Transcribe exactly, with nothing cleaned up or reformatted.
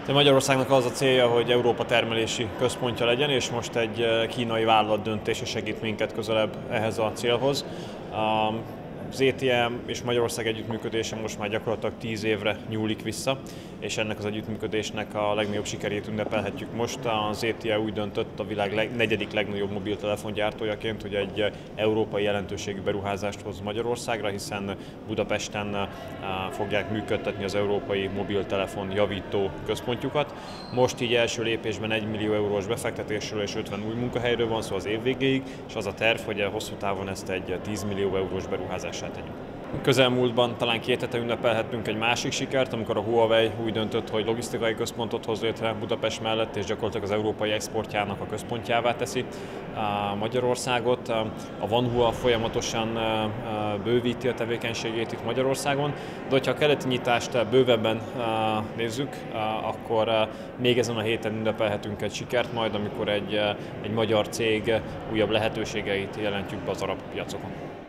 Magyarországnak az a célja, hogy Európa termelési központja legyen, és most egy kínai vállalat döntése segít minket közelebb ehhez a célhoz. Az é té em és Magyarország együttműködése most már gyakorlatilag tíz évre nyúlik vissza, és ennek az együttműködésnek a legnagyobb sikerét ünnepelhetjük most. Az é té e úgy döntött a világ leg, negyedik legnagyobb mobiltelefongyártójaként, hogy egy európai jelentőségű beruházást hoz Magyarországra, hiszen Budapesten fogják működtetni az európai mobiltelefon javító központjukat. Most így első lépésben egy millió eurós befektetésről és ötven új munkahelyről van szó az év végéig, és az a terv, hogy a hosszú távon ezt egy tíz millió eurós beruházássá tegyük. Közelmúltban talán két hete ünnepelhettünk egy másik sikert, amikor a Huawei úgy döntött, hogy logisztikai központot hoz létre Budapest mellett, és gyakorlatilag az európai exportjának a központjává teszi Magyarországot. A Vanhua folyamatosan bővíti a tevékenységét itt Magyarországon, de hogyha a keleti nyitást bővebben nézzük, akkor még ezen a héten ünnepelhetünk egy sikert majd, amikor egy, egy magyar cég újabb lehetőségeit jelentjük be az arab piacokon.